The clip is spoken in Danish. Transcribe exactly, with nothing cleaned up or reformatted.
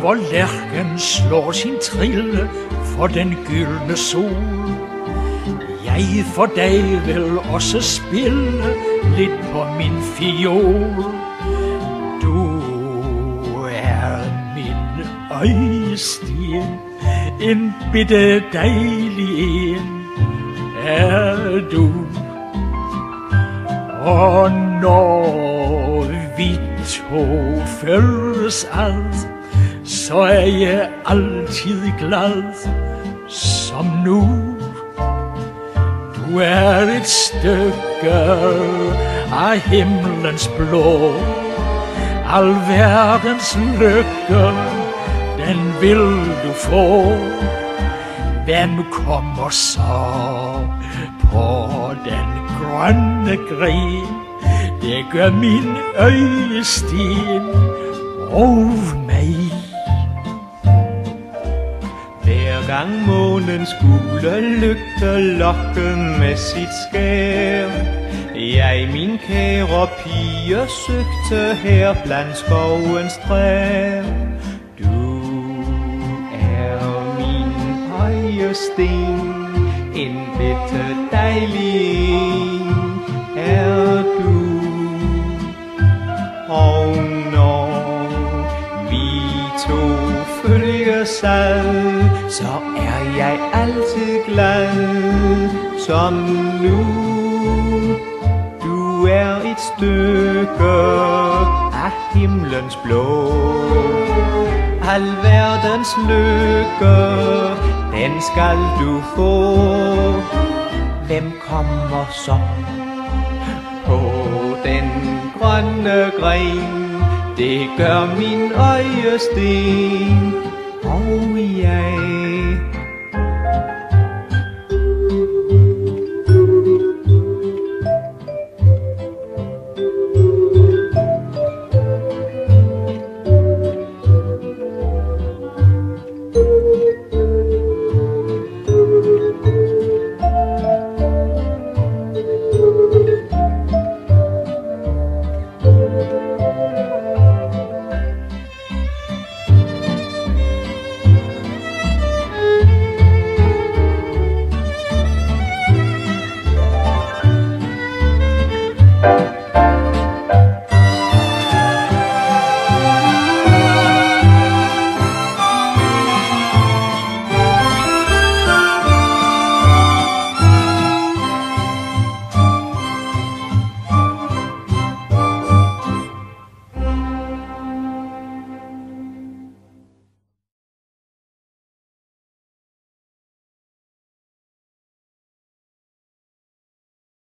hvor lærken slår sin trille for den gyldne sol. Jeg får dig vel også spille lidt på min fiol. Du er min øjesten, en bitte dejlig en er du. Og når vi to følges ad, så er jeg altid glad som nu. Du er et stykke af himlens blå, al verdens lykke, den vil du få. Hvem kommer så på den grønne gren? Det gør min øjesten og mig. Hver gang månens gule lygte lokke med sit skær, jeg min kære pige søgte her blandt skovens træer. Du er min øjesten, en bitte dejlig en er du. Og når vi to følges ad, så er jeg altid glad som nu. Du er et stykke af himlens blå, al verdens lykke, den skal du få. Hvem kommer så på den grønne gren? Det gør min øjesten